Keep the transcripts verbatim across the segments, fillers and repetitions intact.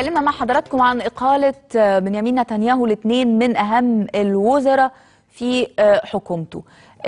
اتكلمنا مع حضراتكم عن إقالة بنيامين نتنياهو لاثنين من أهم الوزراء في حكومته.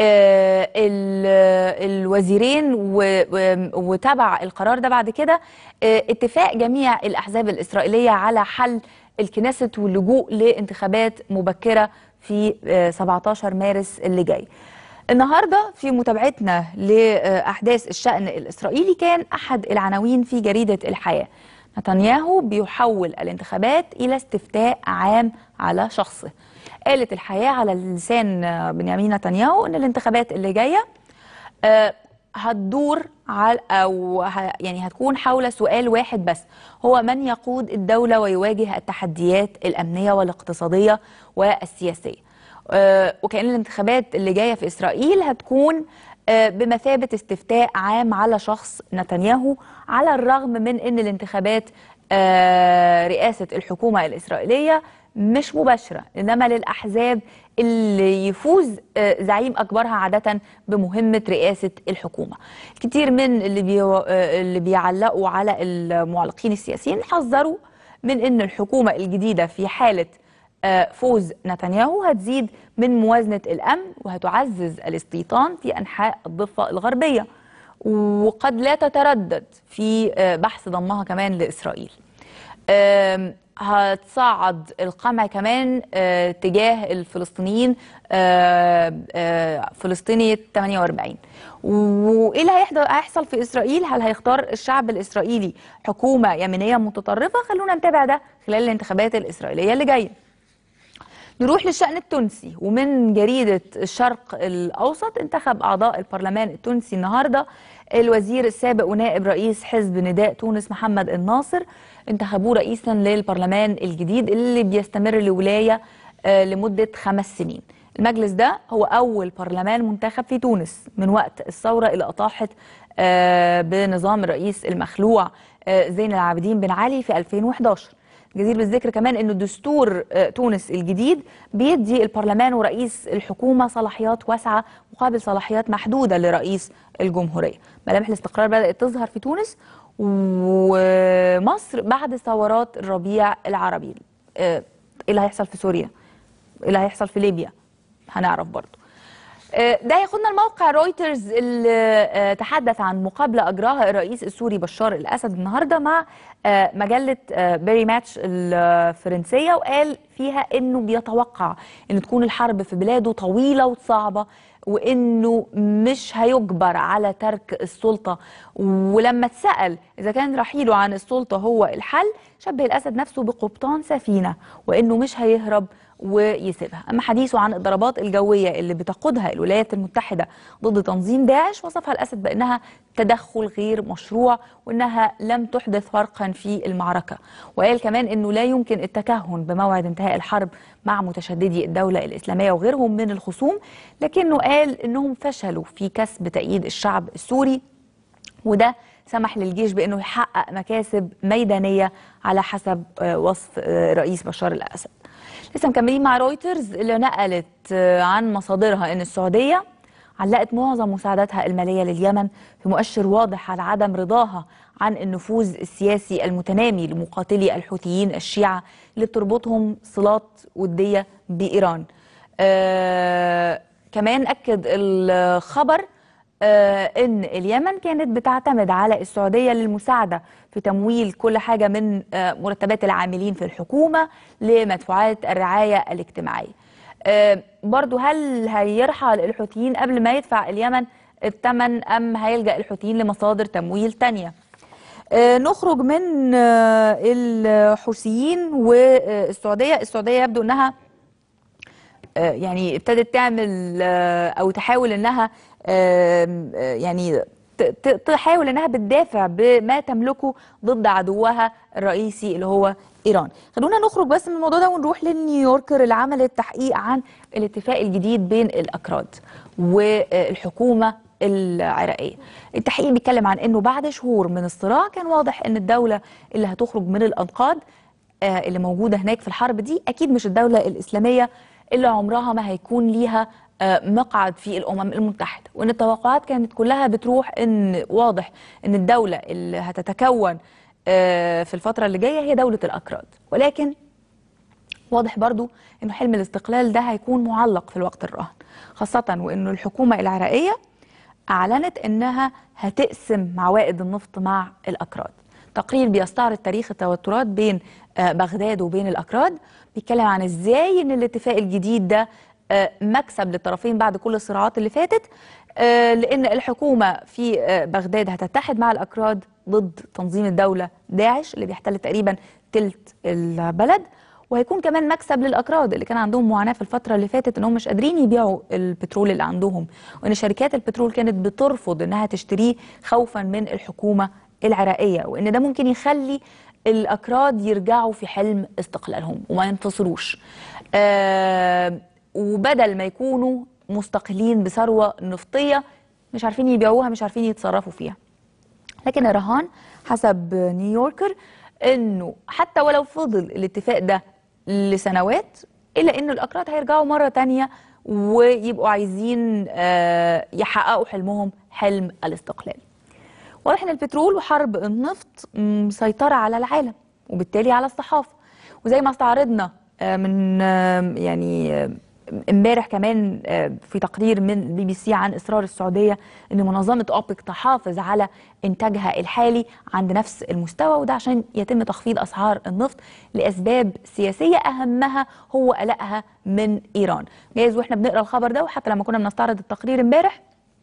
الوزيرين وتبع القرار ده بعد كده اتفاق جميع الأحزاب الإسرائيلية على حل الكنيست واللجوء لانتخابات مبكرة في سبعتاشر مارس اللي جاي. النهارده في متابعتنا لأحداث الشأن الإسرائيلي كان أحد العناوين في جريدة الحياة: نتنياهو بيحول الانتخابات إلى استفتاء عام على شخصه. قالت الحياة على لسان بنيامين نتنياهو إن الانتخابات اللي جاية هتدور على أو يعني هتكون حول سؤال واحد بس، هو من يقود الدولة ويواجه التحديات الأمنية والاقتصادية والسياسية. وكأن الانتخابات اللي جاية في إسرائيل هتكون بمثابة استفتاء عام على شخص نتنياهو، على الرغم من أن الانتخابات رئاسة الحكومة الإسرائيلية مش مباشرة، إنما للأحزاب اللي يفوز زعيم أكبرها عادة بمهمة رئاسة الحكومة. كتير من اللي, بي... اللي بيعلقوا على المعلقين السياسيين حذروا من أن الحكومة الجديدة في حالة فوز نتنياهو هتزيد من موازنة الأمن وهتعزز الاستيطان في أنحاء الضفة الغربية، وقد لا تتردد في بحث ضمها كمان لإسرائيل. هتصعد القمع كمان تجاه الفلسطينيين، فلسطينية ثمانية وأربعين. وإيه اللي هيحصل في إسرائيل؟ هل هيختار الشعب الإسرائيلي حكومة يمينية متطرفة؟ خلونا نتابع ده خلال الانتخابات الإسرائيلية اللي جاية. نروح للشأن التونسي، ومن جريدة الشرق الأوسط: انتخب أعضاء البرلمان التونسي النهاردة الوزير السابق ونائب رئيس حزب نداء تونس محمد الناصر، انتخبوه رئيسا للبرلمان الجديد اللي بيستمر الولاية لمدة خمس سنين. المجلس ده هو أول برلمان منتخب في تونس من وقت الثورة اللي أطاحت بنظام الرئيس المخلوع زين العابدين بن علي في ألفين وإحداشر. جدير بالذكر كمان أن دستور تونس الجديد بيدي البرلمان ورئيس الحكومة صلاحيات واسعة مقابل صلاحيات محدودة لرئيس الجمهورية. ملامح الاستقرار بدأت تظهر في تونس ومصر بعد ثورات الربيع العربي. ايه اللي هيحصل في سوريا؟ ايه اللي هيحصل في ليبيا؟ هنعرف برضو. ده ياخدنا الموقع رويترز اللي تحدث عن مقابلة أجراها الرئيس السوري بشار الأسد النهاردة مع مجلة بيري ماتش الفرنسية، وقال فيها إنه بيتوقع إن تكون الحرب في بلاده طويلة وصعبة، وإنه مش هيجبر على ترك السلطة. ولما اتسأل إذا كان رحيله عن السلطة هو الحل، شبه الأسد نفسه بقبطان سفينة وإنه مش هيهرب ويسيبها. أما حديثه عن الضربات الجوية اللي بتقودها الولايات المتحدة ضد تنظيم داعش، وصفها الأسد بأنها تدخل غير مشروع وأنها لم تحدث فرقا في المعركة. وقال كمان أنه لا يمكن التكهن بموعد انتهاء الحرب مع متشددي الدولة الإسلامية وغيرهم من الخصوم، لكنه قال أنهم فشلوا في كسب تأييد الشعب السوري، وده سمح للجيش بأنه يحقق مكاسب ميدانية على حسب وصف رئيس بشار الأسد. لسه مكملين مع رويترز اللي نقلت عن مصادرها أن السعودية علقت معظم مساعداتها المالية لليمن في مؤشر واضح على عدم رضاها عن النفوذ السياسي المتنامي لمقاتلي الحوثيين الشيعة اللي بتربطهم صلات ودية بإيران. آه كمان أكد الخبر آه إن اليمن كانت بتعتمد على السعودية للمساعدة في تمويل كل حاجة من آه مرتبات العاملين في الحكومة لمدفوعات الرعاية الاجتماعية. آه برضو هل هيرحل الحوثيين قبل ما يدفع اليمن الثمن، أم هيلجأ الحوثيين لمصادر تمويل تانية؟ آه نخرج من آه الحوثيين والسعودية. السعودية يبدو أنها آه يعني ابتدت تعمل آه أو تحاول أنها آه يعني تحاول أنها بتدافع بما تملكه ضد عدوها الرئيسي اللي هو إيران. خلونا نخرج بس من الموضوع ده ونروح للنيويوركر اللي عملت تحقيق عن الاتفاق الجديد بين الأكراد والحكومة العراقية. التحقيق بيتكلم عن أنه بعد شهور من الصراع كان واضح أن الدولة اللي هتخرج من الأنقاض اللي موجودة هناك في الحرب دي أكيد مش الدولة الإسلامية اللي عمرها ما هيكون ليها مقعد في الأمم المتحدة، وأن التوقعات كانت كلها بتروح أن واضح أن الدولة اللي هتتكون في الفترة اللي جاية هي دولة الأكراد، ولكن واضح برضو انه حلم الاستقلال ده هيكون معلق في الوقت الراهن، خاصة وانه الحكومة العراقية اعلنت انها هتقسم عوائد النفط مع الاكراد. تقرير بيستعرض تاريخ التوترات بين بغداد وبين الاكراد، بيتكلم عن ازاي ان الاتفاق الجديد ده مكسب للطرفين بعد كل الصراعات اللي فاتت، لان الحكومة في بغداد هتتحد مع الاكراد ضد تنظيم الدولة داعش اللي بيحتل تقريبا تلت البلد، وهيكون كمان مكسب للاكراد اللي كان عندهم معاناه في الفتره اللي فاتت انهم مش قادرين يبيعوا البترول اللي عندهم، وان شركات البترول كانت بترفض انها تشتريه خوفا من الحكومه العراقيه، وان ده ممكن يخلي الاكراد يرجعوا في حلم استقلالهم وما ينتصروش. آه وبدل ما يكونوا مستقلين بثروه نفطيه مش عارفين يبيعوها، مش عارفين يتصرفوا فيها. لكن الرهان حسب نيويوركر انه حتى ولو فضل الاتفاق ده لسنوات، الا انه الاكراد هيرجعوا مره تانية ويبقوا عايزين يحققوا حلمهم، حلم الاستقلال. واضح ان البترول وحرب النفط مسيطره على العالم وبالتالي على الصحافه، وزي ما استعرضنا من يعني امبارح كمان في تقرير من بي بي سي عن اصرار السعوديه ان منظمه اوبك تحافظ على انتاجها الحالي عند نفس المستوى، وده عشان يتم تخفيض اسعار النفط لاسباب سياسيه اهمها هو قلقها من ايران. جايز واحنا بنقرا الخبر ده وحتى لما كنا بنستعرض التقرير امبارح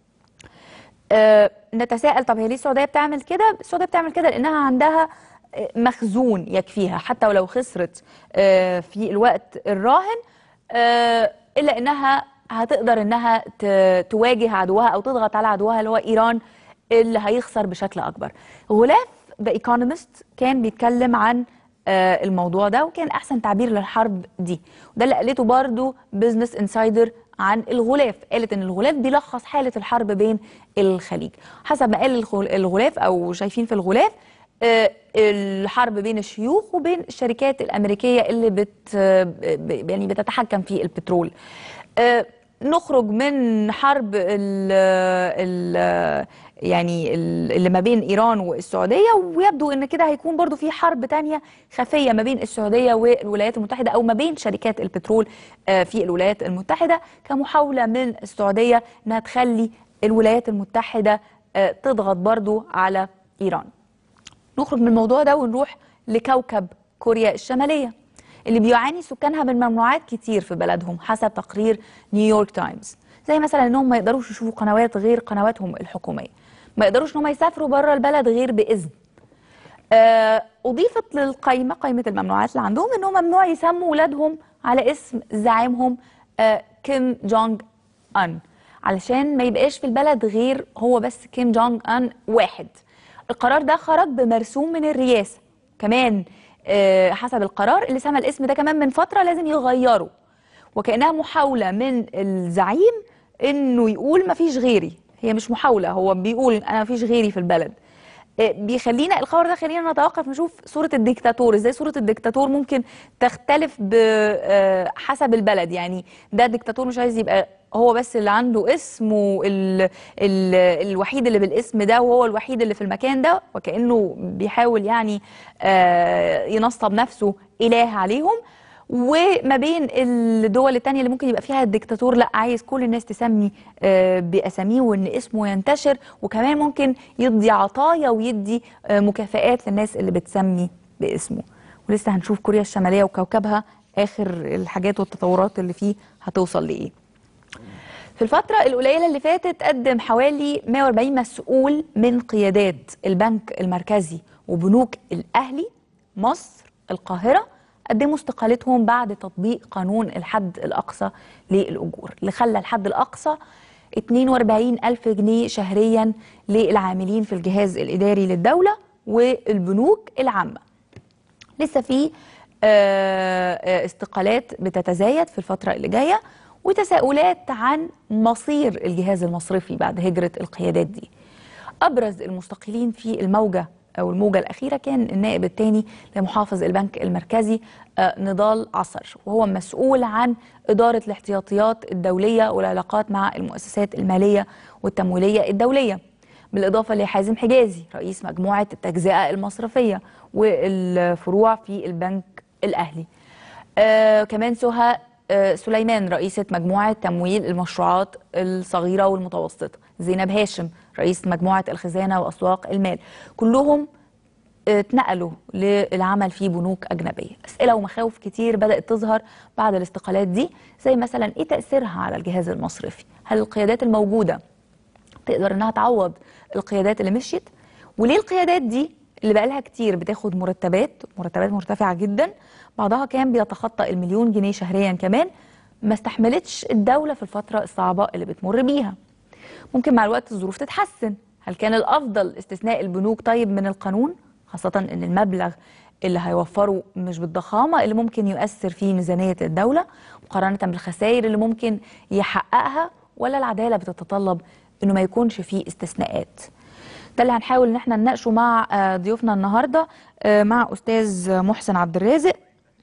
أه نتساءل طب هي ليه السعوديه بتعمل كده؟ السعوديه بتعمل كده لانها عندها مخزون يكفيها حتى ولو خسرت أه في الوقت الراهن، أه إلا إنها هتقدر إنها تواجه عدوها أو تضغط على عدوها اللي هو إيران اللي هيخسر بشكل أكبر. غلاف ذا ايكونومست كان بيتكلم عن أه الموضوع ده، وكان أحسن تعبير للحرب دي، وده اللي قالته برضو بزنس انسايدر عن الغلاف. قالت إن الغلاف بيلخص حالة الحرب بين الخليج. حسب ما قال الغلاف أو شايفين في الغلاف أه الحرب بين الشيوخ وبين الشركات الأمريكية اللي بت يعني بتتحكم في البترول. أه نخرج من حرب ال ال يعني اللي ما بين إيران والسعودية، ويبدو ان كده هيكون برضو في حرب تانية خفية ما بين السعودية والولايات المتحدة او ما بين شركات البترول في الولايات المتحدة، كمحاولة من السعودية انها تخلي الولايات المتحدة تضغط برضو على إيران. نخرج من الموضوع ده ونروح لكوكب كوريا الشمالية اللي بيعاني سكانها من ممنوعات كتير في بلدهم حسب تقرير نيويورك تايمز، زي مثلا انهم ما يقدروش يشوفوا قنوات غير قنواتهم الحكومية، ما يقدروش انهم يسافروا بره البلد غير بإذن. آه أضيفت للقائمة قائمة الممنوعات اللي عندهم انهم ممنوع يسموا ولادهم على اسم زعيمهم آه كيم جونج أن، علشان ما يبقاش في البلد غير هو بس كيم جونج أن واحد. القرار ده خرج بمرسوم من الرئاسة كمان. أه حسب القرار اللي سمى الاسم ده كمان من فترة لازم يغيره، وكأنها محاولة من الزعيم انه يقول ما فيش غيري. هي مش محاولة، هو بيقول انا ما فيش غيري في البلد. أه بيخلينا الخبر ده خلينا نتوقف نشوف صورة الديكتاتور ازاي. صورة الديكتاتور ممكن تختلف بحسب البلد، يعني ده الديكتاتور مش عايز يبقى هو بس اللي عنده اسم ال ال الوحيد اللي بالاسم ده وهو الوحيد اللي في المكان ده، وكأنه بيحاول يعني آه ينصب نفسه إله عليهم. وما بين الدول التانية اللي ممكن يبقى فيها الديكتاتور لا عايز كل الناس تسمي آه بأساميه وإن اسمه ينتشر، وكمان ممكن يدي عطايا ويدي آه مكافآت للناس اللي بتسمي باسمه. ولسه هنشوف كوريا الشمالية وكوكبها آخر الحاجات والتطورات اللي فيه هتوصل لإيه. في الفترة القليلة اللي فاتت قدم حوالي مئة وأربعين مسؤول من قيادات البنك المركزي وبنوك الأهلي مصر القاهرة قدموا استقالتهم بعد تطبيق قانون الحد الأقصى للأجور اللي خلى الحد الأقصى اثنين وأربعين ألف جنيه شهريا للعاملين في الجهاز الإداري للدولة والبنوك العامة. لسه في استقالات بتتزايد في الفترة اللي جاية وتساؤلات عن مصير الجهاز المصرفي بعد هجرة القيادات دي. أبرز المستقيلين في الموجة أو الموجة الأخيرة كان النائب الثاني لمحافظ البنك المركزي نضال عصر، وهو مسؤول عن إدارة الاحتياطيات الدولية والعلاقات مع المؤسسات المالية والتمويلية الدولية. بالإضافة لحازم حجازي رئيس مجموعة التجزئة المصرفية والفروع في البنك الأهلي. آه كمان سهى آه سليمان رئيسة مجموعة تمويل المشروعات الصغيرة والمتوسطة، زينب هاشم رئيس مجموعة الخزانة وأسواق المال، كلهم اتنقلوا للعمل في بنوك أجنبية. أسئلة ومخاوف كتير بدأت تظهر بعد الاستقالات دي، زي مثلا إيه تأثيرها على الجهاز المصرفي؟ هل القيادات الموجودة تقدر إنها تعوض القيادات اللي مشيت؟ وليه القيادات دي اللي بقالها كتير بتاخد مرتبات مرتبات مرتفعة جدا، بعضها كان بيتخطى المليون جنيه شهريا كمان، ما استحملتش الدولة في الفترة الصعبة اللي بتمر بيها؟ ممكن مع الوقت الظروف تتحسن. هل كان الأفضل استثناء البنوك طيب من القانون، خاصة إن المبلغ اللي هيوفره مش بالضخامة اللي ممكن يؤثر في ميزانية الدولة مقارنة بالخسائر اللي ممكن يحققها؟ ولا العدالة بتتطلب إنه ما يكونش فيه استثناءات؟ ده اللي هنحاول إن احنا نناقشه مع ضيوفنا النهاردة، مع أستاذ محسن عبد الرازق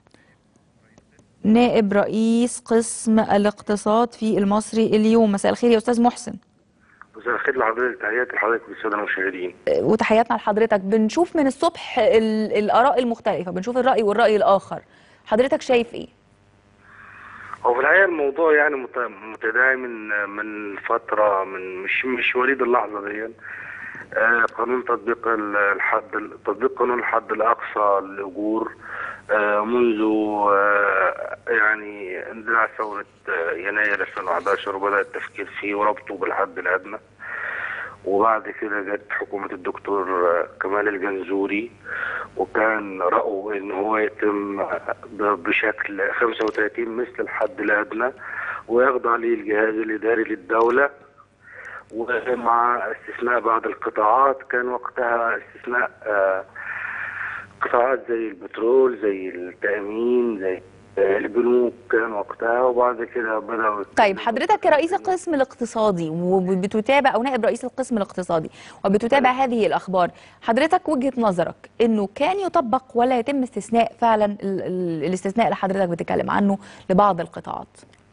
نائب رئيس قسم الاقتصاد في المصري اليوم. مساء الخير يا أستاذ محسن. مساء الخير لحضرتك، تحياتي لحضرتك والساده المشاهدين. وتحياتنا لحضرتك. بنشوف من الصبح الآراء المختلفة، بنشوف الرأي والرأي الآخر، حضرتك شايف إيه؟ هو في الحقيقه الموضوع يعني متداعي من من فتره، من مش مش وليد اللحظه دي. آه قانون تطبيق الحد تطبيق قانون الحد الاقصى للاجور آه منذ آه يعني اندلاع ثوره يناير ألفين وأحد عشر وبدا التفكير فيه وربطه بالحد الادنى، وبعد كده جت حكومة الدكتور كمال الجنزوري وكان رأوا ان هو يتم بشكل خمسة وثلاثين مثل الحد الادنى ويخضع ليه الجهاز الاداري للدولة، ومع استثناء بعض القطاعات. كان وقتها استثناء قطاعات زي البترول، زي التأمين، زي البنوك كان وقتها، وبعد كده بدأوا. طيب حضرتك كرئيس القسم الاقتصادي وبتتابع، او نائب رئيس القسم الاقتصادي وبتتابع هذه الاخبار، حضرتك وجهة نظرك انه كان يطبق ولا يتم استثناء فعلا ال ال الاستثناء اللي حضرتك بتتكلم عنه لبعض القطاعات؟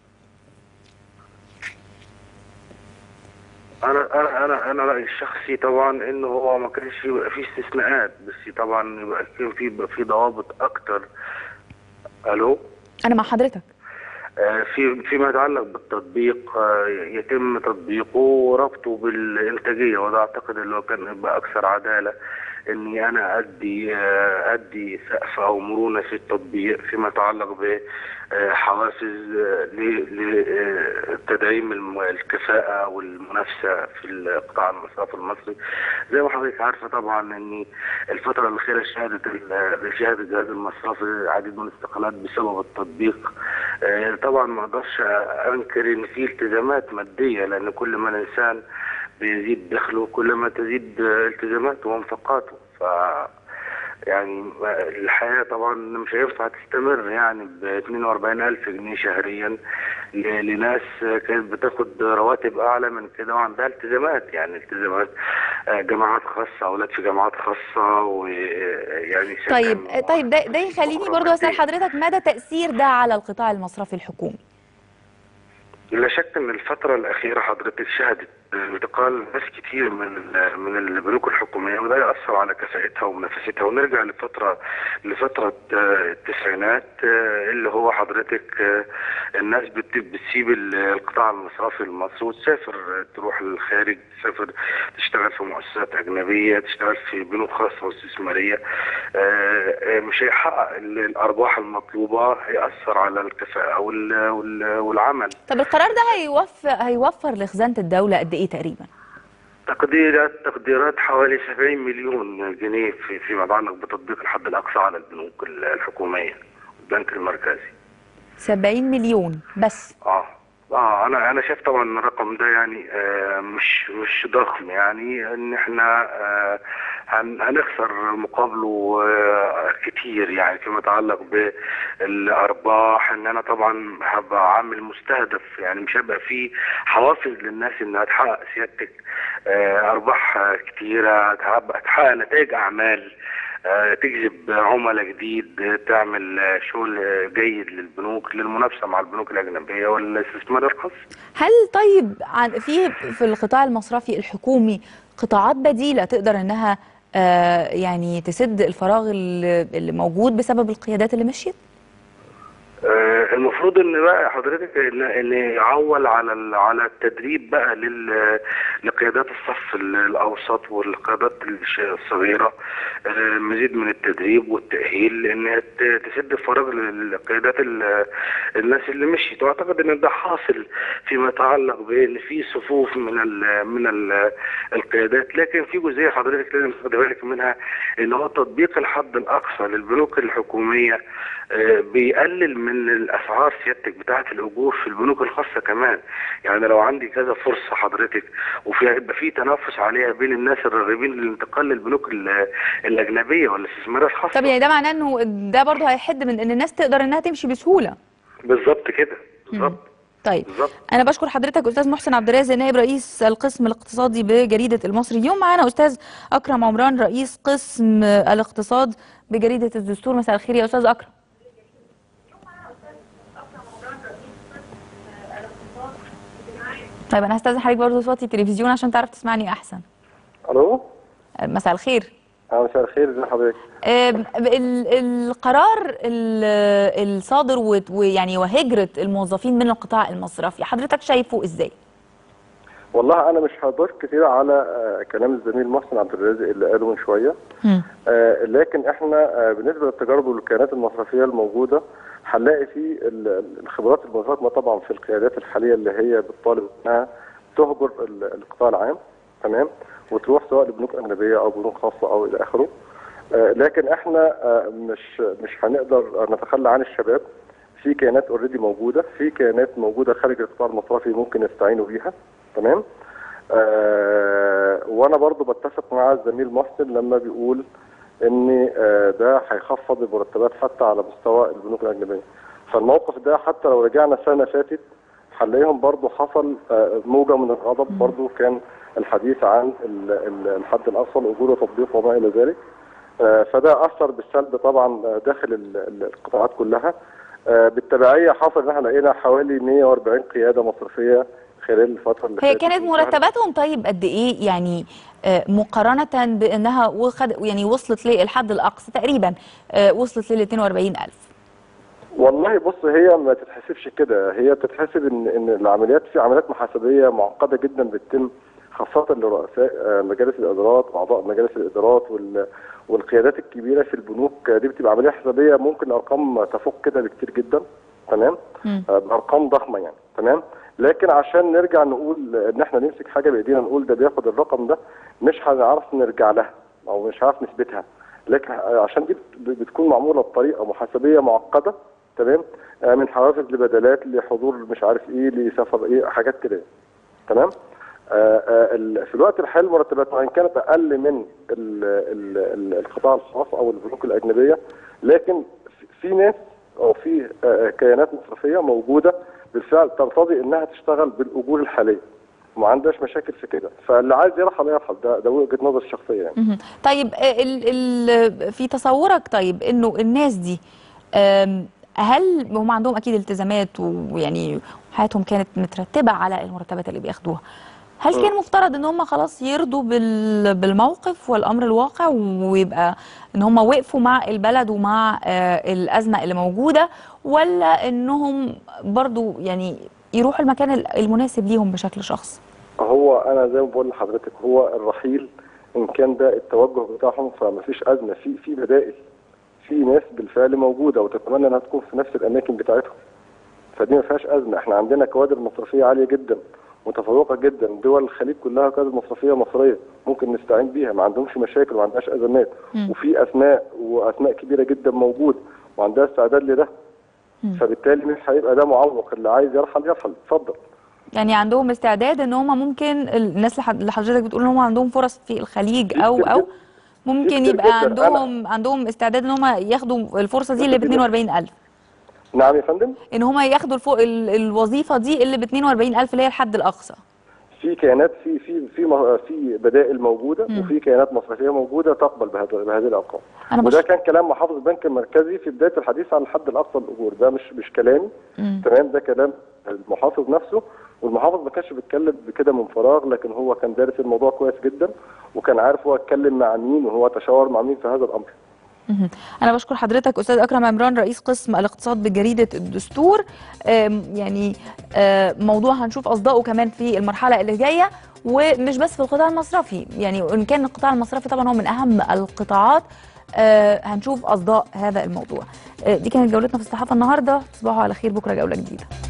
انا انا انا انا رايي الشخصي طبعا انه هو ما كانش يبقى فيه استثناءات، بس طبعا يبقى في في ضوابط اكتر. الو، انا مع حضرتك. في فيما يتعلق بالتطبيق يتم تطبيقه وربطه بالانتاجيه، وده اعتقد اللي هو كان يبقى اكثر عداله، اني انا ادي ادي سقف او مرونه في التطبيق فيما يتعلق بحوافز لتدعيم الكفاءه والمنافسه في القطاع المصرفي المصري. زي ما حضرتك عارفه طبعا ان الفتره الاخيره شهدت شهد الجهاز المصرفي العديد من الاستقالات بسبب التطبيق. طبعا ما اقدرش انكر ان في التزامات ماديه، لان كل ما الانسان بيزيد دخله كل ما تزيد التزاماته وانفاقاته. ف يعني الحياه طبعا مش هينفع تستمر يعني ب اثنين وأربعين ألف جنيه شهريا لناس كانت بتاخد رواتب اعلى من كده وعندها التزامات، يعني التزامات جامعات خاصه، اولاد في جامعات خاصه، ويعني طيب طيب ده ده يخليني برضه اسال حضرتك مدى تاثير ده على القطاع المصرفي الحكومي؟ لا شك ان الفتره الاخيره حضرتك شهدت انتقال ناس كتير من من البنوك الحكوميه، وده ياثر على كفاءتها ومنافستها. ونرجع لفتره لفتره التسعينات اللي هو حضرتك الناس بتسيب القطاع المصرفي المصري وتسافر تروح للخارج، تسافر تشتغل في مؤسسات اجنبيه، تشتغل في بنوك خاصه واستثماريه، مش هيحقق الارباح المطلوبه، هياثر على الكفاءه والعمل. طب القرار ده هيوفر هيوفر لخزانه الدوله قد ايه تقريبا؟ تقديرات تقديرات حوالي سبعين مليون جنيه في فيما يتعلق بتطبيق الحد الاقصى على البنوك الحكوميه البنك المركزي. سبعين مليون بس؟ اه اه انا انا شايف طبعا الرقم ده يعني آه مش مش ضخم، يعني ان احنا آه هنخسر مقابله آه كتير يعني فيما يتعلق بالارباح. ان انا طبعا هبقى عامل مستهدف، يعني مش هيبقى في حوافز للناس انها تحقق سيادتك آه ارباح كتيره، تحقق نتائج اعمال، تجذب عملاء جديد، تعمل شغل جيد للبنوك للمنافسه مع البنوك الاجنبيه والاستثمار الخاص. هل طيب في في القطاع المصرفي الحكومي قطاعات بديله تقدر انها آه يعني تسد الفراغ اللي اللي موجود بسبب القيادات اللي مشيت؟ آه، المفروض ان بقى حضرتك ان ان يعول على ال- على التدريب بقى لل لقيادات الصف ال- الاوسط والقيادات الش- الصغيره، آه، مزيد من التدريب والتاهيل انها ت- تسد الفراغ للقيادات ال- الناس اللي مشيت. واعتقد ان ده حاصل فيما يتعلق بان في صفوف من ال من ال القيادات، لكن في جزئيه حضرتك لازم تاخد بالك منها، ان هو تطبيق الحد الاقصى للبنوك الحكوميه آه، بيقلل من الاسعار سيادتك بتاعه الاجور في البنوك الخاصه كمان. يعني لو عندي كذا فرصه حضرتك وفيها يبقى في تنافس عليها بين الناس الراغبين للانتقال للبنوك ال- الاجنبيه والاستثمارات الخاصه. طب يعني ده معناه انه ده برضه هيحد من ان الناس تقدر انها تمشي بسهوله. بالظبط كده، مم. بالظبط. طيب بالظبط. انا بشكر حضرتك استاذ محسن عبد الرازق نائب رئيس القسم الاقتصادي بجريده المصري اليوم. معانا استاذ اكرم عمران رئيس قسم الاقتصاد بجريده الدستور. مساء الخير يا استاذ اكرم. طيب انا هستاذن حضرتك برضه توطي التلفزيون عشان تعرف تسمعني احسن. الو. مساء الخير. اه مساء الخير، ازي حضرتك؟ آه، ال- القرار ال- الصادر وت- ويعني وهجرة الموظفين من القطاع المصرفي حضرتك شايفه ازاي؟ والله انا مش هضيف كتير على آه، كلام الزميل محسن عبد الرازق اللي قاله من شويه. مم. آه، لكن احنا آه، بالنسبه للتجارب والكيانات المصرفيه الموجوده هنلاقي في ال- الخبرات المتراكمه طبعا في القيادات الحاليه اللي هي بتطالب انها تهجر ال- القطاع العام، تمام، وتروح سواء لبنوك اجنبيه او بنوك خاصه او الى اخره. آه، لكن احنا آه، مش مش هنقدر نتخلى عن الشباب. في كيانات اوريدي موجوده، في كيانات موجوده خارج القطاع المصرفي ممكن يستعينوا بيها، تمام. آه وانا برضو بتفق مع الزميل محسن لما بيقول ان آه ده هيخفض المرتبات حتى على مستوى البنوك الاجنبيه. فالموقف ده حتى لو رجعنا سنه فاتت هنلاقيهم برضو حصل آه موجه من الغضب، برضو كان الحديث عن ال- ال- الحد الاقصى الاجور وتطبيقه وما الى ذلك. آه فده اثر بالسلب طبعا داخل ال- ال- القطاعات كلها. آه بالتبعيه حصل ان احنا لقينا حوالي مئة وأربعين قياده مصرفيه خلال الفتره اللي هي فاتت. كانت مرتباتهم طيب قد ايه يعني آه، مقارنة بانها وخد يعني وصلت للحد الاقصى تقريبا آه، وصلت لل اثنين وأربعين ألف؟ والله بص، هي ما تتحسبش كده، هي بتتحسب ان ان العمليات في عمليات محاسبيه معقده جدا بتتم خاصه لرؤساء آه، مجالس الادارات واعضاء مجالس الادارات وال والقيادات الكبيره في البنوك. دي بتبقى عمليه حسابيه ممكن ارقام تفوق كده بكتير جدا، تمام، آه، بارقام ضخمه يعني، تمام. لكن عشان نرجع نقول ان احنا نمسك حاجه بايدينا نقول ده بياخد الرقم ده، مش هنعرف نرجع لها او مش هنعرف نثبتها. لكن عشان دي بت- بتكون معموله بطريقه محاسبيه معقده، تمام، آه، من حوافز لبدلات لحضور مش عارف ايه لسفر ايه حاجات كده، تمام. آه، آه، ال- في الوقت الحالي المرتبات وان كانت اقل من ال ال ال القطاع الخاص او البنوك الاجنبيه، لكن في- في ناس او في آه، كيانات مصرفيه موجوده بالفعل ترتضي انها تشتغل بالاجور الحاليه، وما عندهاش مشاكل في كده. فاللي عايز يرحل يرحل، ده ده وجهه نظر الشخصيه يعني. مهم. طيب آه، ال ال في تصورك طيب انه الناس دي آم، هل هم عندهم اكيد التزامات ويعني حياتهم كانت مترتبة على المرتبات اللي بياخدوها، هل كان مفترض ان هم خلاص يرضوا بال- بالموقف والامر الواقع ويبقى ان هم وقفوا مع البلد ومع آه، الازمه اللي موجوده، ولا انهم برضو يعني يروحوا المكان ال- المناسب ليهم بشكل شخصي؟ هو انا زي ما بقول لحضرتك، هو الرحيل ان كان ده التوجه بتاعهم فما فيش ازمه، في في بدائل، في ناس بالفعل موجوده وتتمنى انها تكون في نفس الاماكن بتاعتهم، فدي ما فيهاش ازمه. احنا عندنا كوادر مصرفيه عاليه جدا متفوقه جدا، دول الخليج كلها كوادر مصرفيه مصريه ممكن نستعين بيها، ما عندهمش مشاكل وما عندهاش ازمات، مم. وفي اسماء واسماء كبيره جدا موجود وعندها استعداد لده. مم. فبالتالي مش هيبقى ده معوق، اللي عايز يرحل يرحل، اتفضل. يعني عندهم استعداد ان هم ممكن الناس اللي حد- اللي حضرتك بتقول ان هم عندهم فرص في الخليج في او كتير او جدا. ممكن كتير يبقى جدا. عندهم عندهم استعداد ان هم ياخدوا الفرصه دي اللي ب اثنين وأربعين ألف، نعم يا فندم. ان هم ياخدوا الفوق ال- الوظيفه دي اللي ب اثنين وأربعين ألف اللي هي الحد الاقصى. في كيانات في في في م- في بدائل موجوده، مم. وفي كيانات مصرفيه موجوده تقبل بهذا بهذه الارقام. أنا وده بش- كان كلام محافظ البنك المركزي في بدايه الحديث عن الحد الاقصى للاجور، ده مش مش كلامي، مم. تمام، ده كلام المحافظ نفسه، والمحافظ ما كانش بيتكلم بكده من فراغ، لكن هو كان دارس الموضوع كويس جدا وكان عارف هو اتكلم مع مين وهو تشاور مع مين في هذا الامر. أنا بشكر حضرتك أستاذ أكرم عمران رئيس قسم الاقتصاد بجريدة الدستور. يعني موضوع هنشوف أصداؤه كمان في المرحلة اللي جاية، ومش بس في القطاع المصرفي، يعني وإن كان القطاع المصرفي طبعا هو من أهم القطاعات، هنشوف أصداء هذا الموضوع. دي كانت جولتنا في الصحافة النهاردة. تصبحوا على خير، بكرة جولة جديدة.